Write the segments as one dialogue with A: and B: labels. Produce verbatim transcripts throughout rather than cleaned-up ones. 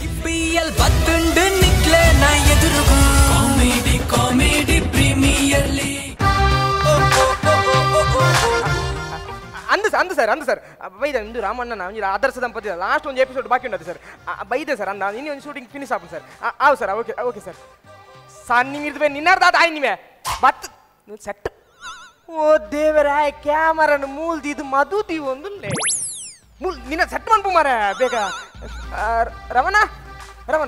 A: IPL బతుండు నిక్లే నా ఎదురుగా కామెడీ కామెడీ ప్రీమియర్ లీగ్
B: ಅಂದು ಸರ್ ಅಂದು ಸರ್ ಅಂದು ಸರ್ ಬೈದೆ ಇಂದು ರಾಮಣ್ಣ ಆದರ್ಶ ದಂಪತಿ ಲಾಸ್ಟ್ ಒಂದು ಎಪಿಸೋಡ್ ಬಾಕಿ ಉಂಟು ಸರ್ ಬೈದೆ ಸರ್ ಅಂದ ಇನ್ನೇ ಒಂದು ಶೂಟಿಂಗ್ ಫಿನಿಶ್ ಆಪು ಸರ್ ಆವು sir okay okay sir sir ನಿಮ್ಮಿರ್ದು ನಿನ್ನಾರ್ದಾದ ಆಯ್ ನಿಮೆ ಬತ್ ಸೆಟ್ ಓ ದೇವರಾಯ ಕ್ಯಾಮರನ್ನು ಮೂಲ್ದಿ ಇದು ಮದುದಿ ಒಂದು ಮೂಲ್ ನಿನ್ನ ಸೆಟ್ ಮಾಡ್ಬು ಮಾರ ಬೇಗ ರಮಣ ರಮಣ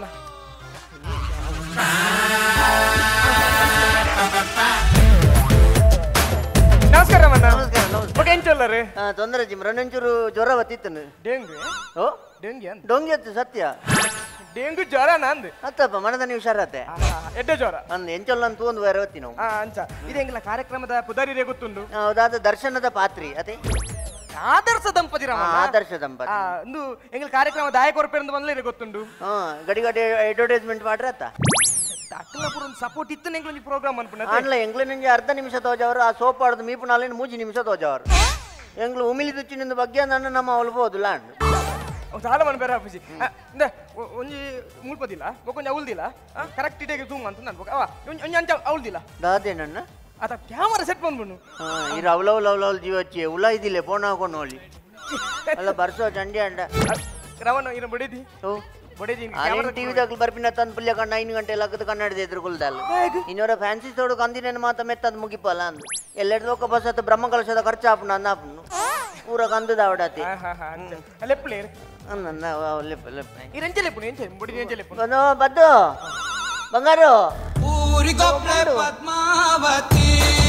B: ನಮಸ್ಕಾರ ರಮಣ ಓಕೆ ಎಂಚಲ್ಲರು
C: ತೊಂದರೆ ಜಿಮ್ರನಂಚೂರು ಜ್ವರ ಬತ್ತಿತ್ತು
B: ಡೆಂಗ್ಯೂ
C: ಓ
B: ಡೆಂಗ್ಯೂ ಅಂತ
C: ಡೊಂಗಿ ಅತ್ತು ಸತ್ಯ
B: ಡೆಂಗ್ಯೂ ಜ್ವರ ನಂದು
C: ಅತ್ತಪ್ಪ ಮನದ ನೀವು ಹುಷಾರತ್ತೆ
B: ಎಡ್ಡೆ ಜ್ವರ
C: ಅಂದ್ ಎಂಚೊಲ್ಲ ಅಂತ ಒಂದು ಬೇರೆ ಹೊತ್ತಿ ನಾವು
B: ಅಂಚ ಇದೆಂಗಿಲ್ಲ ಕಾರ್ಯಕ್ರಮದ ಪುದಾರಿರೇ ಗೊತ್ತುಂಡು
C: ಹೌದಾದ ದರ್ಶನದ ಪಾತ್ರಿ ಅದೇ
B: ಆದರ್ಶ ದಂಪತಿ ರಾಮ
C: ಆದರ್ಶ ದಂಪತಿ
B: ಒಂದು ಎಂಗಿಲ್ಲ ಕಾರ್ಯಕ್ರಮ ದಾಯಕ ಹೊರಪೇರಿಂದ ಬಂದ್ಲೇ ಗೊತ್ತುಂಡು
C: ಹಾ ಗಡಿ ಗಡಿ ಅಡ್ವರ್ಟೈಸ್ಮೆಂಟ್ ಮಾಡ್ರ ಅತ್ತ
B: ಅಕ್ಕಲಪುರ ಒಂದು ಸಪೋರ್ಟ್ ಇತ್ತು ಎಂಗ್ಲ ಪ್ರೋಗ್ರಾಮ್ ಅನ್ಪುಣ
C: ಅನ್ಲ ಎಂಗ್ಲ ನಿಂಜೆ ಅರ್ಧ ನಿಮಿಷ ತೋಜವರು ಆ ಸೋಪ್ ಆಡ್ದು ಮೀಪು ನಾಲಿನ ಮೂಜಿ ನಿಮಿಷ ತೋಜವರು ಎಂಗ್ಲು ಉಮಿಲಿ ದುಚ್ಚಿನಿಂದ ಬಗ್ಗೆ ನನ್ನ ನಮ್ಮ ಒಲ್ಬೋದು ಲಾಂಡ್
B: ಸಾಲ ಮನ ಬೇರೆ ಹಾಪಿಸಿ ಒಂಜಿ ಮುಲ್ಪದಿಲ್ಲ ಒಂಜಿ ಅವಲ್ದಿಲ್ಲ ಕರೆಕ್ಟ್ ಇಟೇಗೆ ಜೂಮ್ ಅಂತ ಅನ್ಬೇಕು ಅವ ಒಂಜಿ ಅಂಚ ಅವಲ್ದಿಲ್ಲ
C: ದಾದೆ ನನ್ನ
B: ಅದ ಕ್ಯಾಮರಾ ಸೆಟ್ ಬಂದ್ಬಿಡು
C: ಹಾ ಇರ ಅವಲವ್ ಲವ್ ಜೀವ ಹಚ್ಚಿ ಉಲ ಇದಿಲ್ಲ ಫೋನ್ ಹಾಕೊಂಡು ನೋಡಿ ಅಲ್ಲ ಬರ್ಸೋ ಚಂಡಿ ಅಂಡ
B: ರವಣ ಇರ ಬಡಿದಿ
C: ಓ
B: ಬಡಿದಿ
C: ಟಿವಿದಾಗ ಬರ್ಪಿನ ತಂದು ಪುಲ್ಯ ಕಂಡ ಐದು ಗಂಟೆ ಲಕ್ಕದ ಕನ್ನಡದ ಎದುರುಗೊಳ್ದಲ್ಲ ಇನ್ನೊರ ಫ್ಯಾನ್ಸಿ ತೋಡು ಕಂದಿನ ಮಾತ ಮೆತ್ತದ ಮುಗಿಪಲ್ಲ ಅಂದು ಎಲ್ಲೆಡ್ದು ಒಕ್ಕ ಬಸ್ ಹತ್ತು ಬ್ರಹ್ಮ ಕಲಶದ ಖರ್ಚು ಆಪುನ ಅನ್ನ ಆಪುನು ಪೂರ ಕಂದದ ಅವಡತಿ
B: ಲೆಪ್ಪಲೆ
C: ನನ್ನ ಲೆಪ್ಪ ಲೆಪ್ಪ
B: ಈ ರೆಂಚೆ ಲೆಪ್ಪುನು ಎಂಚೆ ಬಡಿದಿ ಎಂಚೆ ಲೆಪ್ಪುನು
C: ಬನ್ನೋ ಬದ್ದು ಬಂಗಾರು
A: ಊರಿ ಗೊಬ್ಬೆ ಪದ್ಮಾವತಿ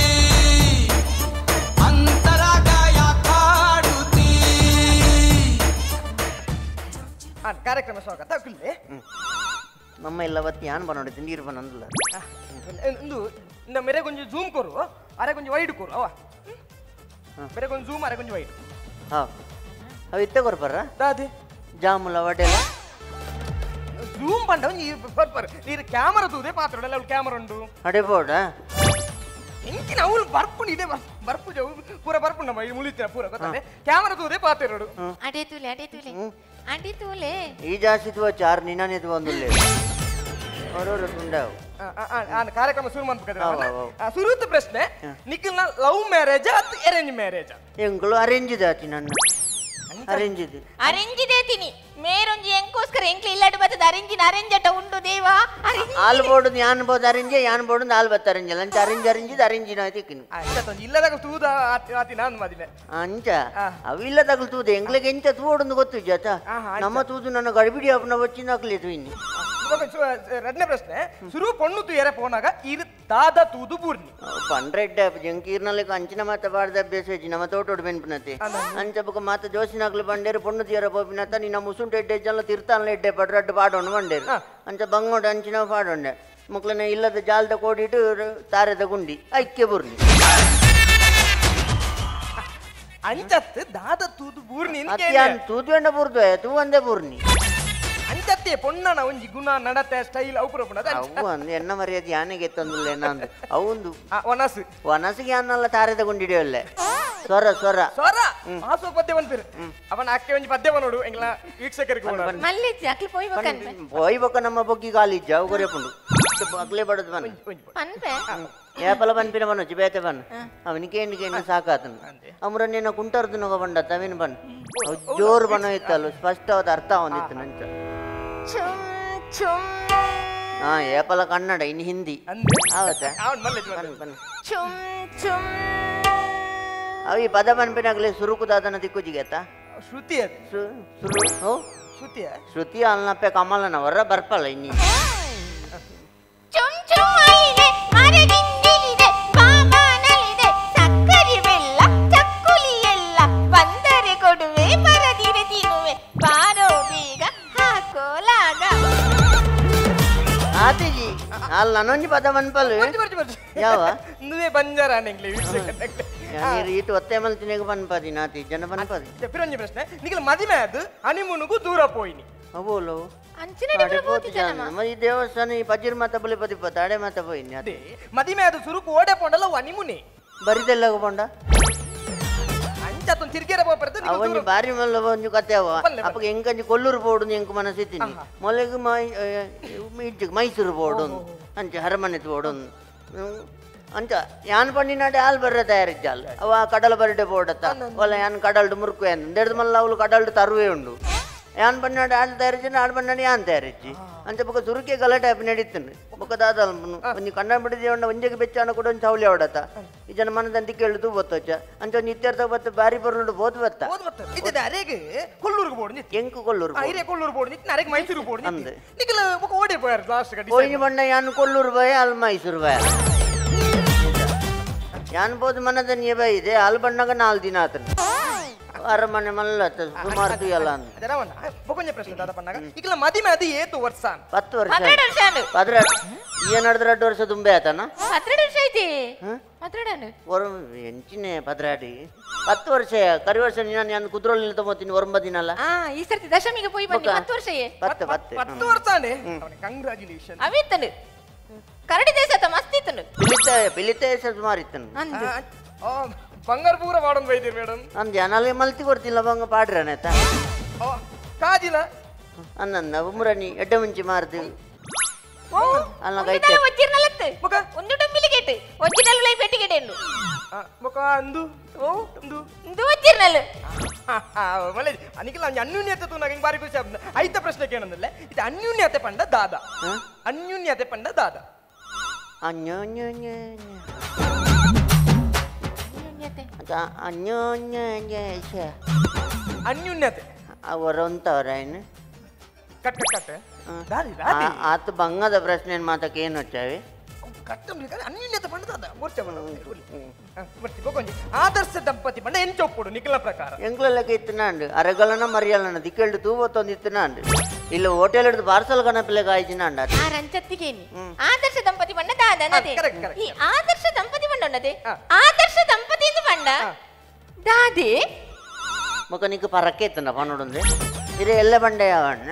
A: ಅಂತರಗಾಯ ಕಾಡುತ್ತಿ
B: ಕಾರ್ಯಕ್ರಮ ಸ್ವಾಗತ ಕುಲ್ಲೆ
C: ನಮ್ಮ ಎಲ್ಲ ಬತ್ತಿ ಯಾನ್ ಬನ್ನೋಡಿ ನೀರು ಬನ್ನಂದಿಲ್ಲ
B: ಇಂದು ಇಂದ ಮೇರೆ ಕೊಂಚ ಜೂಮ್ ಕೊರು ಅರೆ ಕೊಂಚ ವೈಡ್ ಕೊರು ಅವ ಮೇರೆ ಕೊಂಚ ಜೂಮ್ ಅರೆ ಕೊಂಚ ವೈಡ್
C: ಹಾ ಅವು ಇತ್ತೆ ಕೊರ್ಪರ್ರ
B: ದಾದಿ
C: ಜಾಮುಲ ವಡೆಲ್ಲ
B: ಜೂಮ್ ಪಂಡ ನೀ ಬರ್ಪರ್ ನೀರು ಕ್ಯಾಮರಾ ತೂದೆ ಪಾತ್ರ ಅವಳು ಕ್ಯಾಮರಾ ಉಂಟು
C: ಅಡೆ ಬೋರ್ಡ
B: ಎಂಕಿನ ಅವಳು ಬರ್ಪುಂಡು ಇದೆ ಬರ್ಪು ಜವು ಪೂರ ಬರ್ಪುಂಡು ನಮ್ಮ ಮುಳಿತ ಪೂರ ಗೊತ್ತಾನೆ ಕ್ಯಾಮರಾ ತೂದೆ ಪಾತ್ರ ಎರಡು
D: ಅಡೆ ತೂಲೆ ಅಡೆ ತೂಲೆ ಅಡೆ ತೂಲೆ
C: ಈ ಜಾಸ್ತಿ ತುವ ಚಾರ್ ನಿನಾನೆ ತುವ ಒಂದುಲ್ಲೆ ಅವರವರು ತುಂಡಾವು
B: ಕಾರ್ಯಕ್ರಮ ಶುರು ಮಾಡ್ಬೇಕಾದ್ರೆ ಶುರುತ ಪ್ರಶ್ನೆ ನಿಖಿಲ್ನ ಲವ್ ಮ್ಯಾರೇಜ್ ಅಥವಾ ಅರೇಂಜ್ ಮ್ಯಾರೇಜ್
C: ಎಂಗಳು ಅರೇಂಜ್ ದಾತಿ ನನ್ನ ಅರೇಂಜ್ ಇದೆ
D: ಅರೇಂಜ್ ದೇತಿನಿ ಮೇರೊಂಜಿ ಎಂಕೋಸ್ಕರ ಎಂಕ್ಲಿ ಇಲ್ಲಡು ಬತ್ತದ ಅರೇಂಜಿನ ಅರೇಂಜ್ ಅಟ ಉಂಡು ದೇವಾ
C: ಆಲ್ ಬೋರ್ಡ್ ಯಾನ್ ಬೋದ್ ಅರೇಂಜ್ ಯಾನ್ ಬೋರ್ಡ್ ಆಲ್ ಬತ್ತ ಅರೇಂಜ್ ಲಂಚ ಅರೇಂಜ್ ಅರೇಂಜ್ ಅರೇಂಜಿನ ಐತಿಕಿನಿ
B: ಇಲ್ಲದಾಗ ತೂದ ಆತಿ ನಾನು ಮದಿನೆ
C: ಅಂಚ ಅವಿಲ್ಲದಾಗ ತೂದ ಎಂಗ್ಲಿಗೆ ಎಂಚ ತೂಡೊಂದು ಗೊತ್ತು ಜಾತ ನಮ್ಮ ತೂದು ನನ್ನ ಗಡಿಬಿಡಿ ಅಪ್ಪನ ಬಚ್ಚಿನ ಹಾಕ್ಲಿ ತುಯಿನಿ
B: ಎರಡನೇ ಪ್ರಶ್ನೆ ಶುರು ಪೊಣ್ಣು ತೂಯರೆ ಪೋನಾಗ ಇರು ದಾದ ತೂದು ಬೂರ್ನಿ
C: ಪಂಡ್ರೆಡ್ ಜಂಕೀರ್ನಲ್ಲಿ ಅಂಚಿನ ಮಾತ ಬಾಡ್ದ ಅಭ್ಯಾಸ ಹೆಚ್ಚಿ ನಮ್ಮ ತೋಟೋಡು ಬೆನ್ಪನತೆ ಅಂಚ ಬುಕ್ಕ ಮಾತ ಜೋಸಿನಾಗ್ಲು ಬಂಡೇರು ಪೊಣ್ಣು ತೀಯರ ಪೋಪಿನತ್ತ ನಿನ್ನ ಮುಸುಂಟು ಎಡ್ಡೆ ಜಲ್ಲ ತಿರ್ತಾನ್ಲ ಎಡ್ಡೆ ಪಡ್ರಡ್ಡು ಪಾಡೋಣ ಬಂಡೇರು ಅಂಚ ಬಂಗೋಡು ಅಂಚಿನ ಪಾಡೊಂಡೆ ಮಕ್ಳನ್ನ ಇಲ್ಲದ ಜಾಲದ ಕೋಡಿಟ್ಟು ತಾರದ ಗುಂಡಿ ಐಕ್ಯ ಬುರ್ನಿ
B: ಅಂಚತ್ ದಾದ ತೂದು ಬೂರ್ನಿ
C: ತೂದು ಎಂಡ ಬುರ್ದು ತೂ ಒಂದೇ ಬೂರ್ನಿ
B: ಅಂಚತ್ತೆ ಪೊಣ್ಣನ ಒಂಜಿ ಗುಣ ನಡತೆ ಸ್ಟೈಲ್ ಅವು ಪುರಪುಣದ
C: ಅವು ಅಂದು ಎನ್ನ ಮರ್ಯಾದೆ ಯಾನೆಗೆ ತಂದಿಲ್ಲ ಏನಂದು ಅವಂದು
B: ವನಸು
C: ವನಸಿಗೆ ಅನ್ನಲ್ಲ ತಾರದ ಗುಂಡಿಡಿಯಲ್ಲೇ ಸ್ವರ ಸ್ವರ
B: ಸ್ವರ ಆಸೋ ಪದ್ಯ ಬಂದಿರು ಅವನ ಅಕ್ಕೆ ಒಂಜಿ ಪದ್ಯ ನೋಡು ಎಂಗ್ಲ ವೀಕ್ಷಕರಿಗೆ
D: ಮಲ್ಲಿಜಿ ಅಕ್ಲಿ ಪೋಯ್ಬಕನ್
C: ಪೋಯ್ಬಕ ನಮ್ಮ ಬೊಗ್ಗಿ ಕಾಲಿಜ್ಜ ಅವು ಗೊರೆಪುಂಡು ಅಕ್ಲೆ ಬಡದ್ ಬನ್
D: ಪನ್ಪೆ
C: ಏಪಲ ಬನ್ಪಿನ ಬನ್ನೊಚ್ಚಿ ಬೇತೆ ಬನ್ ಅವನಿಗೆ ಎಂಡಿಗೆ ಎಣ್ಣೆ ಸಾಕಾತನು ಅಮ್ರನ್ನೇನ ಕುಂಟರ್ದು ನಗ ಬಂಡ ತವಿನ ಬನ್ ಜೋರು ಬಣ್ಣ ಇತ್ತಲ್ಲ ಸ್ಪಷ್ಟವಾದ ಅರ್ಥ ಒಂದಿತ್ತು ನಂಚ ಹಾ ಏಪಲ ಕನ್ನಡ ಇನ್ನು ಹಿಂದಿ ಆವತ್ತ ಅವಿ ಪದ ಬನ್ಪಿನಾಗ್ಲಿ ಸುರುಕುದಾದನ ದಿಕ್ಕುಜಿಗೆತ್ತ
B: ಶ್ರುತಿ
C: ಸುರು
B: ಶ್ರುತಿ
C: ಶ್ರುತಿ ಅಲ್ನಪ್ಪೆ ಕಮಲನವರ ಬರ್ಪಲ್ಲ ಇನ್ನಿ ಆತಿಜಿ ಅಲ್ಲ ನನೊಂಜಿ ಪದ ಬನ್ಪಲ್ಲು ಯಾವ
B: నువ్వే బంజారా
C: ಈಟು ಒತ್ತೆ ಮಲ್ತಿನಾಗ ಬನ್ಪದಿ ನಾತಿ ಜನ ಬನ್ಪದಿ
B: ಪಿರಂಜಿ ಪ್ರಶ್ನೆ ನಿಖಿಲ್ ಮದಿಮೆ ಅದು ಹನಿಮೂನ್ಗೂ ದೂರ ಪೋಯಿನಿ
C: ಅವೋಲು ಈ ದೇವಸ್ಥಾನ ಈ ಪಜಿರ್ ಮಾತ ಬಲಿ ಪದಿ ಪತ್ತ ಅಡೆ ಮಾತ ಪೋಯಿನಿ
B: ಅದೇ ಮದಿಮೆ ಅದು ಸುರುಕು ಓಡೆ ಪೋಂಡಲ್ಲ ಹನಿಮೂನೆ
C: ಬರಿದೆಲ್ಲ ಪೋಂಡ
B: ಅಂಚ ಅಂಚಾತು ತಿರ್ಗೇರ ಬೋಪರ್ದು
C: ಅವನಿ ಬಾರಿ ಮಲ್ಲ ಒಂಜು ಕತೆ ಅವ ಅಪ್ಪಗ ಎಂಕಂಜಿ ಕೊಲ್ಲೂರು ಬೋಡು ಎಂಕು ಮನಸ್ಸಿತ್ತೀನಿ ಮೊಲೆಗ್ ಮೈ ಇಜ್ಜಿ ಮೈಸೂರು ಬೋಡು ಅಂಚ ಹರಮನೆತ್ ಬೋಡು ಅಂಚ ಯಾನ್ ಪಂಡಿನಾಡೆ ಹಾಲ್ ಬರ್ರೆ ತಯಾರಿಜ್ಜಾಲ್ ಅವ ಕಡಲ ಬರ್ಡೆ ಬೋಡತ್ತ ಒಲ್ಲ ಯಾನ್ ಕಡಲ್ಡು ಮುರುಕು ಏನು ದೆಡ್ದು ಮಲ್ಲ ಅವಳು ಕಡಲ್ಡು ತರುವೆ ಉಂಡು ಯಾನ್ ಪಂಡಿನಾಡೆ ಹಾಲ್ ತಯಾರಿಜ್ಜಿ ಆಡ್ ಪಂಡಾಡಿ ಯಾನ್ ತಯಾರಿಜ್ಜಿ ಅಂಚ ಬೊಕ ಸುರುಕೆ ಗಲಾಟೆ ಆಪಿ ನಡೀತೀನಿ ಬೊಕ ದಾದ ಒಂಜಿ ಕಣ್ಣ ಬಿಡಿದ ಉಂಡ ಒಂಜಿಗೆ ಬೆಚ್ಚಾನ ಕೂಡ ಒಂದು ಚೌಲಿ ಅವಡತ್ತ ಈ ಜನ ಮನದಂತಿ ಕೇಳುದು ಬತ್ತೊಚ್ಚ ಅಂಚ ಒಂದು ಇತ್ಯರ್ಥ ಬತ್ತ ಬಾರಿ ಬರೋಡು ಬೋದ್ ಬತ್ತ
B: ಇದು ಅರೆಗೆ ಕೊಲ್ಲೂರಿಗೆ ಬೋಡು ನಿತ್ತು
C: ಎಂಕು ಕೊಲ್ಲೂರು
B: ಐರೆ ಕೊಲ್ಲೂರು ಬೋಡು ನಿತ್ತು ಅರೆಗೆ ಮೈಸೂರು ಬೋಡು ನಿತ್ತು ನಿಖಿಲ ಬೊಕ ಓಡಿ ಪೋಯಾರು ಲಾಸ್ಟ್ ಗಡಿ
C: ಹೋಯ್ನಿ ಬಣ್ಣ ಯಾನ್ ಕೊಲ್ಲೂರು ಬಯ ಅಲ್ಲಿ ಮೈಸೂರು ಬಯ ಯಾನ್ ಬೋದು ಮನದ ನೀ ಬೈ ಇದೆ ಅಲ್ಲಿ ಬಣ್ಣಗ ನಾಲ್ ದಿನ ಆತನ ಅರಮನೆ ಮಲ್ಲ ಸುಮಾರು ತುಯಲ್ಲ ಅಂತ
B: ಅದರವನ್ನ ಬೊಕೊಂಜ ಪ್ರಶ್ನೆ ದಾದ ಪನ್ನಗ ಇಕಲ ಮದಿಮೆ ಅದು ಏತು ವರ್ಷ
C: ಪತ್ತು ವರ್ಷ
D: ಹನ್ನೆರಡು ವರ್ಷ ಅಂಡು
C: ಪದ್ರ ಏನ್ ನಡೆದ್ರೆ ಎರಡು ವರ್ಷ ತುಂಬೆ ಆತನ
D: ಹನ್ನೆರಡು ವರ್ಷ ಐತಿ ಹನ್ನೆರಡು
C: ಒರ ಎಂಚಿನೇ ಪದ್ರಾಡಿ ಪತ್ತು ವರ್ಷ ಕರಿ ವರ್ಷ ನಾನು ನಾನು ಕುದ್ರೋಳಿ ತಗೋತೀನಿ ಒರಂಬ ದಿನ ಅಲ್ಲ
D: ಆ ಈ ಸರ್ತಿ ದಶಮಿಗೆ ಹೋಗಿ ಬನ್ನಿ ಹತ್ತು ವರ್ಷ
C: ಪತ್ತು ಪತ್ತು
B: ಪತ್ತು ವರ್ಷ ಅಂಡೆ ಕಂಗ್ರಾಚುಲೇಷನ್
D: ಅವಿತ್ತಂಡು ಕರಡಿ ದೇಶ ಮಸ್ತ್ ಇತ್ತಂಡು
C: ಪಿಲಿತ ಪಿಲಿತ ಸುಮಾರು ಇತ್ತನು
D: ಅಂದು
B: ಬಂಗಾರ ಪೂರ ಮಾಡೋದು ಬೈದಿರಿ ಮೇಡಮ್
C: ಅಂದ್ ಜನಾಲಿ ಮಲ್ತಿ ಕೊಡ್ತಿಲ್ಲ ಬಂಗ ಪಾಡ್ರನೇತ
B: ಕಾಜಿಲ
C: ಅನ್ನಂದ ಉಮ್ರನಿ ಎಡ್ಡ ಮುಂಚಿ ಮಾರ್ತೀವಿ ಅಲ್ಲ ಕೈತೆ
D: వచ్చిర్నలత్తే
B: ಮುಖ
D: ಒಂದು ಡಂಬಿಲಿ ಕೇಟ್ ಒರಿಜಿನಲ್ ಲೈ ಪೆಟ್ಟಿ ಕೇಟೆಂಡು
B: ಮುಖ ಅಂದು ಓ ಅಂದು
D: ಇಂದು వచ్చిర్నಲ್
B: ಮಲೆ ಅನಿಕಲ ಅನ್ಯೂನ್ಯತೆ ತು ನನಗೆ ಬಾರಿ ಖುಷಿ ಆಗ್ತದೆ ಐತ ಪ್ರಶ್ನೆ ಕೇಳಂದಲ್ಲ ಇದು ಅನ್ಯೂನ್ಯತೆ ಪಂಡ ದಾದ ಅನ್ಯೂನ್ಯತೆ ಪಂಡ ದಾದ
C: ಅನ್ಯೋನ್ಯ ಅನ್ಯೋನ್ಯ
B: ಅನ್ಯೂನ್ಯತೆ
C: ಅವರಂತವ್ರ ಏನು
B: ಕಟ್ಟ ಕಟ್ಟ ದಾದಿ
C: ಆತ ಬಂಗದ ಪ್ರಶ್ನೆ ಮಾತಕ್ಕೆ ಏನು వచ్చావి
B: ಕಟ್ಟ ಅನ್ಯೂನ್ಯತೆ ಪಂಡ ದಾದ ಮೂರ್ಛೆ ಬೊಕೊಂಜಿ ಆದರ್ಶ ದಂಪತಿ ಪಂಡ ಎಂಚ ಒಪ್ಪುಡು ನಿಖಿಲ ಪ್ರಕಾರ
C: ಎಂಕ್ಲೆಲ್ಲಕ್ಕೆ ಇತ್ತನಾಂಡು ಅರಗಲನ ಮರಿಯಲ್ಲನ ದಿಕ್ಕೆಳ್ದು ತೂವತ್ತೊಂದು ಇತ್ತನಾಂಡು ಇಲ್ಲ ಹೋಟೆಲ್ ಹಿಡಿದು ಪಾರ್ಸಲ್ ಕನಪಿಲೆ ಕಾಯ್ಚಿನಾಂಡ
D: ಆ ರಂಚತ್ತಿಗೇನಿ ಆದರ್ಶ ದಂಪತಿ ಪಂಡ ದಾದ ನದೆ ಈ ಆದರ್ಶ ದಂಪತಿ ಪಂಡ ఉన్నది ಆದರ್ಶ ದಂಪತಿ ಎಂದು ಪಂಡ ದಾದೆ
C: మొక నీకు పరక్కెత్తున్నా పనుడుంది ఇది ఎల్ల బండే అవన్న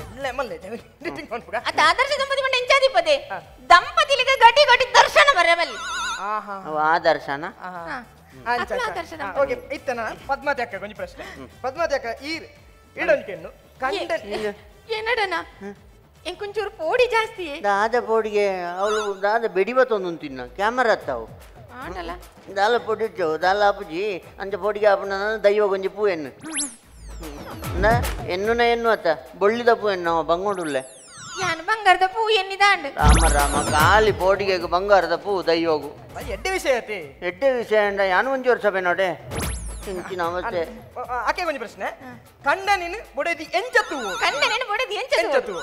D: ಅತ ಆದರ್ಶ ದಂಪತಿ ಪಂಡ ಎಂಚಾದಿಪದೆ ದಂಪತಿಲಿಗೆ ಗಟಿ ಗಟಿ ದರ್ಶನ ಬರಮಲ್ಲಿ
B: ಆಹಾ
C: ಆ ದರ್ಶನ
B: ಓಕೆ ಇತ್ತನ ಪದ್ಮಾವತಿ ಅಕ್ಕ ಕೊಂಚ ಪ್ರಶ್ನೆ ಪದ್ಮಾವತಿ ಅಕ್ಕ ಈ ಇಡೊಂಕೆನ್ನು ಕಂಡ
D: ಏನಡನ ಎಂಕೊಂಚೂರು ಪೋಡಿ ಜಾಸ್ತಿ
C: ದಾದ ಪೋಡಿಗೆ ಅವಳು ದಾದ ಬೆಡಿಬತ್ತೊಂದು ತಿನ್ನ ಕ್ಯಾಮರಾ ಅತ್ತಾವು
D: ಆನಲ್ಲ
C: ದಾಲ ಪೊಡಿಚ್ಚು ದಾಲ ಅಪ್ಪುಜಿ ಅಂಚ ಪೋಡಿಗೆ ಆಪಣ ದೈವ ಕೊಂಚ ಪೂ ಎನ್ನು ಎನ್ನುನ ಎನ್ನು ಅತ್ತ ಬೊಳ್ಳಿದ ಪೂ ಎನ್ನು ಬಂಗೋಡುಲ್ಲೆ
D: ಯಾನ್ ಬಂಗಾರದ ಪೂ ಎನ್ನಿದಾಂಡು
C: ರಾಮ ರಾಮ ಕಾಲಿ ಪೋಡಿಗೆ ಬಂಗಾರದ ಪೂ ದೈವಗು
B: ಎಡ್ಡೆ ವಿಷಯ ಐತಿ
C: ಎಡ್ಡೆ ವಿಷಯ ಅಂಡ ಯಾನು ಒಂಜಿ ವರ್ಷ ಬೇನೋಡೆ ಇಂಚಿನ ಅವಸ್ಥೆ
B: ಆಕೆ ಕೊಂಚ ಪ್ರಶ್ನೆ ಕಂಡ ನೀನು ಬೊಡೆದಿ ಎಂಚತ್ತು
D: ಕಂಡ ನೆನೆ ಬೊಡೆದಿ ಎಂಚತ್ತು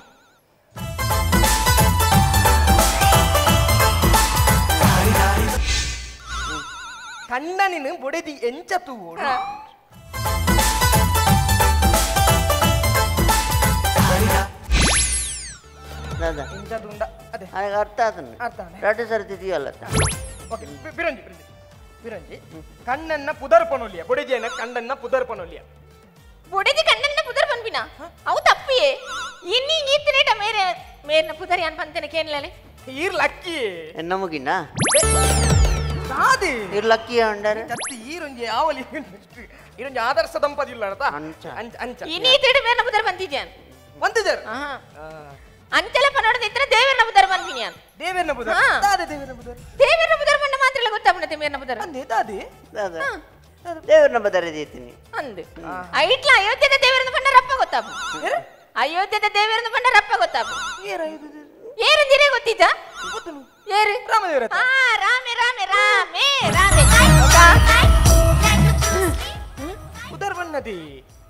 B: ಕಂಡ ನೀನು ಬೊಡೆದಿ ಎಂಚತ್ತು
C: ದಾದಾ
B: ಎಂಚತ್ತು ಉಂಡ ಅದೇ
C: ಅದಕ್ಕೆ ಅರ್ಥ ಆತನು
B: ಅರ್ಥ
C: ಎರಡು ಸರ್ತಿ ಇದೆಯಲ್ಲ
B: ಓಕೆ ಬಿರಂಜಿ ಬಿರಂಜಿ ಬಿರಂಜಿ ಕಣ್ಣನ್ನ ಪುದರ್ಪನೊಲಿಯ ಬೊಡೆದಿಯನ್ನ ಕಂಡನ್ನ ಪುದರ್ಪನೊಲಿಯ
D: ಬೊಡೆದಿ ಕಂಡನ್ನ ಪುದರ್ ಪನ್ಪಿನ ಅವು ತಪ್ಪಿಯೇ ಇನ್ನಿ ಈತಿನೇಟ ಮೇರೆ ಮೇರ್ನ ಪುದರ್ ಯಾನ್ ಪಂತನೆ ಕೇನಲಲೆ
B: ಈರ್ ಲಕ್ಕಿ
C: ಎನ್ನ ಮುಗಿನ
B: ಕಾದಿ
C: ಇರ್ ಲಕ್ಕಿ ಅಂಡಾರೆ
B: ಕತ್ತಿ ಈರೊಂಜಿ ಯಾವಲಿ ಈರೊಂಜಿ ಆದರ್ಶ ದಂಪತಿ ಇಲ್ಲ ಅರ್ಥ
C: ಅಂಚ
B: ಅಂಚ ಅಂಚ
D: ಇನ್ನಿ ಈತಿನೇಟ ಮೇರ್ನ ಪುದರ್ ಪಂತಿದ್ಯಾನ್
B: ಬಂದಿದ್ದಾರೆ
D: ಅಂಚಲ ಪನೋಡದ ಇತ್ರ ದೇವರನ ಪುದರ್ ಪನ್ಪಿನ್ಯಾನ್
B: ದೇವೇರ್ನ ಪುದರ್ ದಾದೆ ದೇವೇರ್ನ ಪುದರ್
D: ದೇವರನ ಪುದರ್ ಪಂಡ ಮಾತ್ರ ಗೊತ್ತಾಗ್ಬಿಡತ್ತೆ ಮೇರ್ನ ಪುದರ್
B: ಅಂದೆ ದಾದಿ
C: ದಾದಾ ದೇವ್ರನ್ನ ಬದರಿದೀತೀನಿ
D: ಅಂದು ಐಟ್ಲ ಅಯೋಧ್ಯದ ದೇವರನ ಪಂಡ ರಪ್ಪ ಗೊತ್ತಾಪು ಅಯೋಧ್ಯದ ದೇವರನ ಪಂಡ ರಪ್ಪ ಗೊತ್ತಾಪು ಏರಂದಿರೇ ಗೊತ್ತಿದ್ದ ಏರು
B: ರಾಮದೇವರ
D: ಆ ರಾಮೆ ರಾಮೆ ರಾಮೆ ರಾಮೆ
B: ಪುದರ್ ಬನ್ನದಿ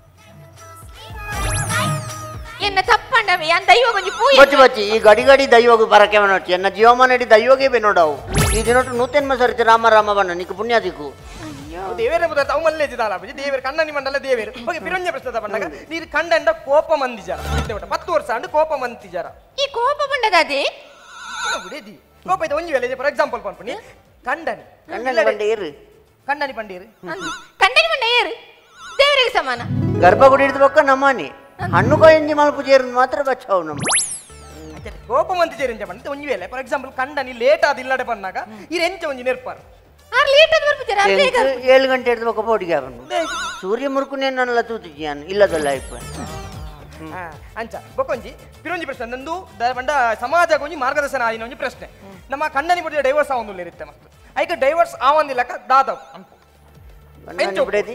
D: ಎನ್ನ ತಪ್ಪಂಡವೆ ಯಾನ್ ದೈವ ಕೊಂಚ ಪೂ
C: ಬಚ್ಚಿ ಬಚ್ಚಿ ಈ ಗಡಿ ಗಡಿ ದೈವಗು ಬರಕೆ ಬನ್ನೋಚಿ ಎನ್ನ ಜೀವಮಾನಡಿ ದೈವಗೆ ಬೇನೋಡವು ಈ ದಿನೊಟ್ಟು ನೂತನ್ಮ ಸರಿತಿ ರಾಮ ರಾಮ ಬಣ್ಣ ನಿಕ್ಕು ಪುಣ್ಯಾದಿಕ್ಕು
B: ದೇವೇರ ಪುದರ್ ತಾವು ಮಲ್ಲೆ ಜಿದಾಲ ಬಜಿ ದೇವೇರು ಕಣ್ಣನಿ ಮಂಡಲ ದೇವೇರು ಹೋಗಿ ಬಿರಂಜ ಪ್ರಶ್ನೆ ಬಂದಾಗ ನೀರು ಕಂಡಂಡ ಕೋಪ ಮಂದಿಜಾರ ಪತ್ತು ವರ್ಷ ಅಂಡ್ ಕೋಪ ಮಂತಿಜಾರ
D: ಈ ಕೋಪ ಬಂಡದಾದೆ
B: ಬಿಡೇದಿ ಕೋಪ ಇದು ಒಂಜಿ ವೇಳೆ ಫಾರ್ ಎಕ್ಸಾಂಪಲ್ ಪನ್ಪುನಿ ಕಂಡನಿ
C: ಕಣ್ಣಲ್ಲಿ ಬಂಡೆ ಏರು
B: ಕಂಡನಿ ಪಂಡೀರು
D: ಕಂಡನಿ ಬಂಡ ಏರು ದೇವರಿಗೆ ಸಮಾನ
C: ಗರ್ಭಗುಡಿ ಹಿಡಿದ ಪಕ್ಕ ನಮ್ಮನಿ ಹಣ್ಣು ಕೊಯ್ಯಿಂದಿ ಮಲ್ಪು ಜೇರು ಮಾತ್ರ ಬಚ್ಚಾವು ನಮ್ಮ
B: ಕೋಪ ಮಂತಿಜೇರು ಎಂಜ ಬಂದ ಒಂಜಿ ವೇಳೆ ಫಾರ್ ಎಕ್ಸಾಂಪಲ್ ಕಂಡನಿ ಲೇಟ್ ಆದ ಇಲ್ಲಡೆ ಬಂದಾಗ ಈ ಎಂಚ ಒಂಜಿ ನೆರ್ಪಾರು
D: ಆರು ಲೀಟರ್ ಬರ್ಬಿದ್ದೀರಾ ಬೇಗ
C: ಏಳು ಗಂಟೆ ಹಿಡಿದು ఒక పోటీగా సూర్య మురుకు నేను నన్ను తూతిచ్చాను ఇల్లదಲ್ಲ అయిపోయి
B: ಅಂಚ ಬೊಕೊಂಜಿ ಪಿರೊಂಜಿ ಪ್ರಶ್ನೆ ನಂದು ಬಂಡ ಸಮಾಜ ಒಂಜಿ ಮಾರ್ಗದರ್ಶನ ಆದಿನ ಒಂಜಿ ಪ್ರಶ್ನೆ ನಮ್ಮ ಕಣ್ಣನಿ ಬಿಡಿದ ಡೈವರ್ಸ್ ಆವೊಂದುಲ್ಲ ಇರುತ್ತೆ ಮಸ್ತ್ ಐಕ ಡೈವರ್ಸ್ ಆವೊಂದಿಲ್ಲಕ ದಾದವ್ ಅನ್ಪು
C: ಬಿಡೇದಿ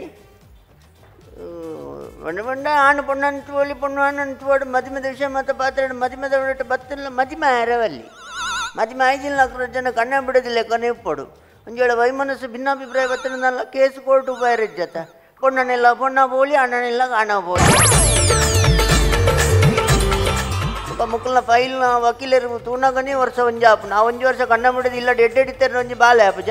C: ಬಂಡ ಬಂಡ ಆಣು ಪೊಣ್ಣು ಅಂಟುವಳಿ ಪೊಣ್ಣು ಹಣ್ಣು ಅಂಟುವಾಡು ಮದಿಮೆದ ವಿಷಯ ಮತ್ತೆ ಪಾತ್ರೆ ಮದಿಮೆದ ಬತ್ತಿಲ್ಲ ಮದಿಮೆ ಅರವಲ್ಲಿ ಮದಿಮೆ ಐದಿಲ್ಲ ನಾಲ್ಕು ಜನ ಕಣ್ಣ ಬಿಡೋದಿಲ್ಲ ಕೊನೆ ಇಪ್ಪಡು ಒಂಜೇಳ ವೈಮನಸ್ಸು ಭಿನ್ನಾಭಿಪ್ರಾಯ ಬತ್ತನಲ್ಲ ಕೇಸು ಕೋರ್ಟು ಬೈರಜ್ಜತ ಪೊಣ್ಣನೆಲ್ಲ ಪೊಣ್ಣ ಬೋಲಿ ಅಣ್ಣನೆಲ್ಲ ಅಣ್ಣ ಬೋಲಿ ఒక ముక్కల ఫైల్ వకీలరు తూనగని ವರ್ಷ ಒಂಜಿ ಆಪು ನಾ ಒಂಜಿ ವರ್ಷ ಕಣ್ಣ ಬಿಡೋದು ಇಲ್ಲ ಡೆಡ್ ಎಡಿತಾರೆ ಒಂಜಿ ಬಾಲೆ ಆಪುಜ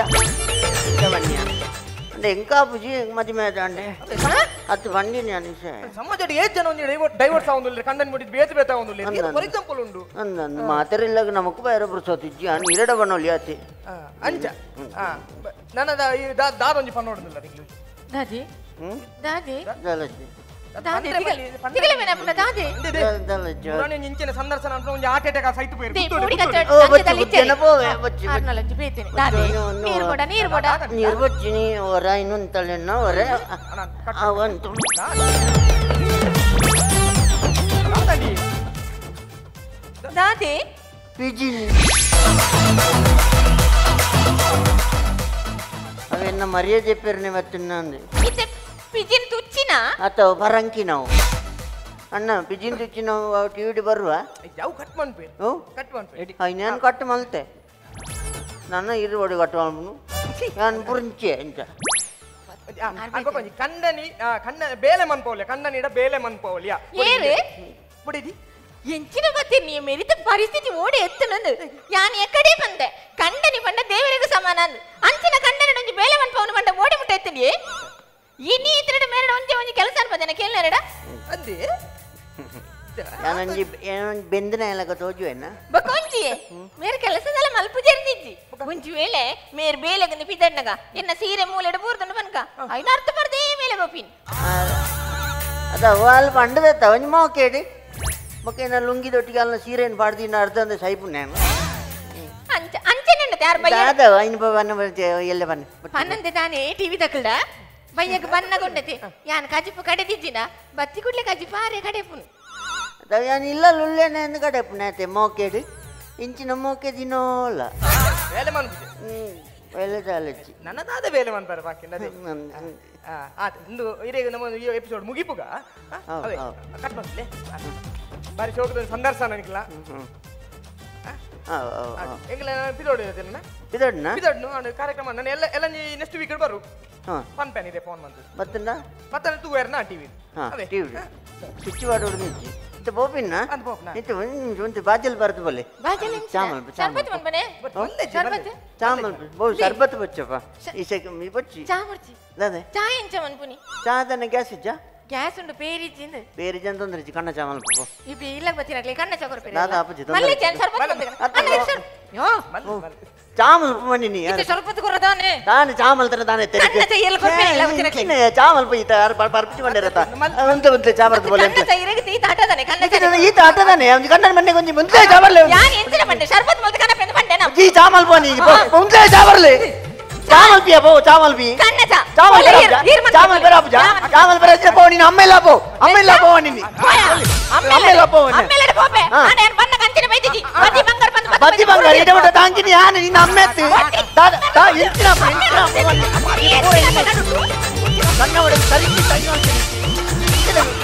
C: అంటే ఇంకా ఆపుజి మధ్య మీద అంటే ಅದು ಬಂದಿನಿ ಅನಿಸೆ
B: ಸಮಾಜದ ಏಜ್ ಜನ ಒಂಜಿ ಡೈವರ್ಸ್ ಆವೊಂದುಲ್ಲ ಕಣ್ಣನಿ ಬಿಡಿದ ಬೇತೆ ಬೇತೆ ಆವೊಂದುಲ್ಲ ಫಾರ್ ಎಕ್ಸಾಂಪಲ್ ಉಂಡು
C: ಅಂದ ಮಾತರಿಲ್ಲ ನಮಕ್ ಬೈರ ಬುರ್ಸೋತಿಜ್ಜಿ ಅನ್ ಇರಡ ಬನ್ನೋಲಿ ಆತಿ
B: ಅಂಚ ನನದ ದಾದ ಒಂಜಿ ಪನ್ನ ನೋಡುದಿಲ್ಲ ನಿಗ್ಲು
D: ದಾದಿ ದಾದಿ
C: ದಲಜ್ಜಿ
D: ದಾದಿ ತಿಗಲೆ ಮೇನ ಪುನ ದಾದಿ
C: ದಲಜ್ಜಿ
B: ಪುರಾಣ ಇಂಚಿನ ಸಂದರ್ಶನ ಅಂತ ಒಂಜಿ ಹಾರ್ಟ್ ಅಟ್ಯಾಕ್ ಸೈತು ಪೋಯಿರು
C: ಓ ಬಚ್ಚಿ ಜನ ಪೋವೆ ಬಚ್ಚಿ
D: ಆರ್ನಲಜ್ಜಿ ಬೇತೇನೆ ದಾದಿ ನೀರು ಕೊಡ ನೀರು ಕೊಡ
C: ನೀರು ಬಚ್ಚಿ ನೀ ಹೊರ ಇನ್ನೊಂತಲೆನ್ನ ಹೊರ ಅವಂತು
D: ದಾದಿ
C: పిజిన్ అవన్న మరియ చెప్పారు నేను వస్తున్నాను
D: ఇతే పిజిన్ తుచ్చినా
C: అతో పరంకినావు ಅಣ್ಣ ಪಿಜಿನ್ ತುಚ್ಚಿನಾವು ಟಿವಿಡಿ ಬರುವ
B: ಯಾವ ಕಟ್ ಮಾಡ್ಪೇ ಕಟ್ ಮಾಡ್ಪೇ
C: ನಾನು ಕಟ್ಟು ಮಲ್ತೆ ನನ್ನ ಇರುವಡು ಕಟ್ಟು ನಾನು ಪುರಿಂಚೆ ಅಂತ
B: ಕಂಡನಿ ಕಣ್ಣ ಬೇಲೆ ಮನ್ಪೋಲೆ ಕಣ್ಣನಿಡ ಬೇಲೆ ಮನ್ಪೋಲಿಯಾ
D: ಏರು
B: ಬಿಡಿದಿ
D: ಎಂಚಿನ ಮತ್ತೆ ನೀ ಮೆರಿತ ಪರಿಸ್ಥಿತಿ ಓಡಿ ಎತ್ತನಂದು ಯಾನ್ ಎಕಡೆ ಬಂದೆ ಕಂಡನಿ ಬಂಡ ದೇವರಿಗೂ ಸಮಾನ ಅಂಚಿನ ಕಂಡನ ಒಂಜಿ ಬೇಲೆ ಮನ್ಪವನು ಬಂಡ ಓಡಿ ಮುಟ್ಟ ಎತ್ತನಿ ಇನಿ ಇತರ ಮೇರಡ ಒಂಜಿ ಒಂಜಿ ಕೆಲಸ ಅನ್ಪದನ ಕೇಳನಡ
B: ಅಂದಿ
C: ಯಾನಂಜಿ ಏನೊಂಜಿ ಬೆಂದನ ಎಲ್ಲಕ ತೋಜುವೆನ
D: ಬಕೊಂಜಿ ಮೇರ ಕೆಲಸದಲ್ಲ ಮಲ್ಪ ಜರ್ದಿಜ್ಜಿ ಒಂಜಿ ವೇಳೆ ಮೇರ್ ಬೇಲೆಗನ ಪಿದಣ್ಣಗ ಎನ್ನ ಸೀರೆ ಮೂಲೆಡ ಬೂರ್ದನ್ನು ಬನ್ಕ ಐನ ಅರ್ಥ ಬರ್ದೇ ಮೇಲೆ ಗೋಪಿನ್
C: ಅದ ವಾಲ್ ಬಂಡದತ್ತ ಒಂಜಿ ಮೋಕೇಡಿ ಮಕ್ಕೆ ನಾ ಲುಂಗಿ ದೊಟ್ಟಿಗೆ ಅಲ್ಲ ಸೀರೆಯನ್ನು ಪಾಡ್ದಿನ ಅರ್ಧ ಅಂದ್ರೆ ಸೈಪು ನಾನು
D: ಅಂಚ ಅಂಚೆನಂಡ ಯಾರ್ ಬಯ್ಯ
C: ದಾದ ಐನ ಬನ್ನ ಬರ್ತೆ ಎಲ್ಲ ಬನ್ನ
D: ಪನ್ನಂದೆ ತಾನೇ ಟಿವಿ ತಕಲ್ಡ ಬಯ್ಯಗ ಬನ್ನಗೊಂಡತೆ ಯಾನ್ ಕಜಿಪು ಕಡೆದಿಜ್ಜಿನ ಬತ್ತಿ ಕುಡ್ಲೆ ಕಜಿಪು ಆರೆ ಕಡೆಪುನು
C: ಅದ ಯಾನ್ ಇಲ್ಲ ಲುಲ್ಲೆನ ಎಂದು ಕಡೆಪುನಾತೆ ಮೋಕೇಡಿ ಇಂಚಿನ ಮೋಕೆ ದಿನೋಲ್ಲ
B: ಬೇಲೆ ಮನ್ಬಿಟ್ಟೆ
C: ಹ್ಮ್ ಬೇಲೆ ಜಾಲಜ್ಜಿ
B: ನನ್ನದಾದ ಬೇಲೆ ಮನ್ಪಾರ ಬಾಕಿ ನದೆ ಆತ ಇಂದು ಇರೇಗ ನಮ್ಮ ಈ ಎಪಿಸೋಡ್ ಮುಗಿಪುಗ ಅವೇ ಕಟ್ ಮಾಡ್ಲೆ ಬಾರಿ ಶೋಕದ ಸಂದರ್ಶನ ನಿಕ್ಲ ಎಂಗ್ಲ ಎಪಿಸೋಡ್ ಇರುತ್ತೇನ
C: ಇದನ್ನ
B: ಇದನ್ನು ಕಾರ್ಯಕ್ರಮ ನಾನು ಎಲ್ಲ ಎಲ್ಲ ನೆಕ್ಸ್ಟ್ ವೀಕ್ ಬರು ಫನ್ ಪ್ಯಾನ್ ಇದೆ ಫೋನ್ ಬಂತು
C: ಮತ್ತನ್ನ
B: ಮತ್ತೆ ತೂ ವೇರ್ನ ಟಿವಿ
C: ಹಾ ಟಿವಿ ಸ್ವಿಚ್ ಮಾಡೋದು ನಿಜ್ಜಿ ಇತ್ತು ಬೋಪಿನ
B: ಅದು ಬೋಪ್ನ
C: ಇತ್ತು ಒಂದು ಒಂದು ಬಾಜಲ್ ಬರ್ತದೆ ಬೋಲೆ
D: ಬಾಜಲ್
C: ಚಾಮಲ್
D: ಶರ್ಬತ್ ಮನ್ಬನೆ ಶರ್ಬತ್
C: ಚಾಮಲ್ ಬೋ ಶರ್ಬತ್ ಬಚ್ಚಪ್ಪ ಈ ಸೆಕ ಮಿ ಬಚ್ಚಿ
D: ಚಾ ಮರ್ಚಿ
C: ದಾದೆ
D: ಚಾ ಎಂಚ ಮನ್ಪುನಿ
C: ಚಾ ದನ ಗ್ಯಾಸ್ ಇಜ್ಜ
D: ಗ್ಯಾಸ್ ಉಂಡು ಪೇರಿಜಿಂದ
C: ಬೇರೆ ಜನ ತೊಂದ್ರೆ ಇಜ್ಜಿ ಕಣ್ಣ ಚಾಮಲ್ ಬೋ
D: ಈ ಬೀಲಕ್ ಬತ್ತಿರಕ್ಲೆ ಕಣ್ಣ ಚಕೋರ್ ಪೇರಿ
C: ದಾದ ಅಪ್ಪಜಿ ತೊಂದ್ರೆ
D: ಮಲ್ಲಿ ಚಾ ಶರ್ಬತ್ ಯೋ
C: ಚಾಮಲ್ ಮನಿ ನೀ
D: ಇದು ಶರ್ಬತ್ ಕೊರದಾನೆ
C: ತಾನೆ ಚಾಮಲ್ ತರ ತಾನೆ ತೆರೆ
D: ಕಣ್ಣ ಚಾ ಎಲ್ಲ ಕೊರ್ಪೆ ಇಲ್ಲ ಬತ್ತಿರಕ್ಲೆ
C: ಚಾಮಲ್ ಪೈ ತ ಬರ್ಪಿಸಿ ಬಂದಿರತ ಅಂತ ಬಂದೆ ಚಾಮಲ್ ಬೋಲೆ
D: ಕಣ್ಣ ಚಾ ಇರಗೆ ತೀ ತಾಟದಾನೆ ಕಣ್ಣ ಚಾ
C: ಈ ತಾಟದಾನೆ ಅವ್ನು ಕಣ್ಣ ಮನೆ ಕೊಂಚ ಮುಂದೆ ಚಾಮಲ್
D: ಯಾನ್ ಎಂಚಿನ ಬಂಡೆ ಶರ್ಬತ್ ಮೊದಲು ಕಣ್ಣ ಪೆಂದು ಬಂಡೆ ನಾ
C: ಜಿ ಚಾಮಲ್ ಬೋನಿ ಮುಂದೆ ಚಾಮಲ್ ಚಾಮಲ್ ಪಿಯ ಬೋ ಚಾಮಲ್ ಪಿ
D: ಕಣ್ಣ ಚಾ
C: ಚಾಮಲ್ ಚಾಮಲ್ ಬೇರೆ ಅಪ್ಪ ಚಾಮಲ್ ಬೇರೆ ಅಜ್ಜ ಪೋ ನೀನು ಅಮ್ಮೆಲ್ಲ ಪೋ ಅಮ್ಮೆಲ್ಲ ಪೋ ನೀನು ಅಮ್ಮೆಲ್ಲ ಪೋ
D: ಅಮ್ಮೆಲ್ಲ ಪೋಪೆ ಆನೆ ಬನ್ನ ಕಂಚಿನ ಬೈದಿಜಿ ಬದಿ ಬಂಗಾರ ಬಂದು
C: ಬದಿ ಬಂಗಾರ ಇಡ ಬಿಡ ತಾಂಕಿನಿ ಯಾನೆ ನಿನ್ನ ಅಮ್ಮೆತ್ತು ದಾದ ದಾ ಇಂಚಿನ ಇಂಚಿನ ಕಣ್ಣ ಹೊಡೆದು ಸರಿ ಕೈ